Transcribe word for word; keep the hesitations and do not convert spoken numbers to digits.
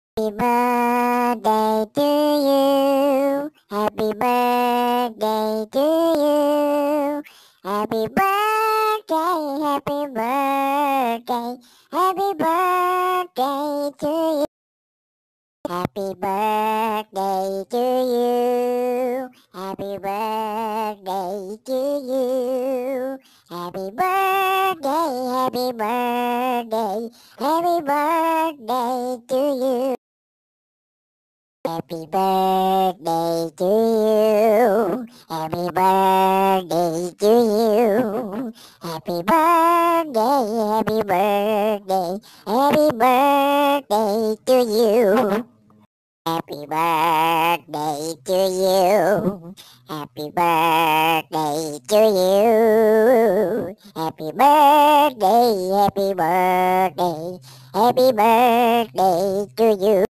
Happy birthday to you. Happy birthday to you. Happy birthday, happy birthday, happy birthday to you. Happy birthday to you. Happy birthday to you. Happy birthday, happy birthday, happy birthday to you. Happy birthday to you. Happy birthday to you. Happy birthday, happy birthday, happy birthday to you. Happy birthday to you. Happy birthday to you. Happy birthday, happy birthday, happy birthday to you.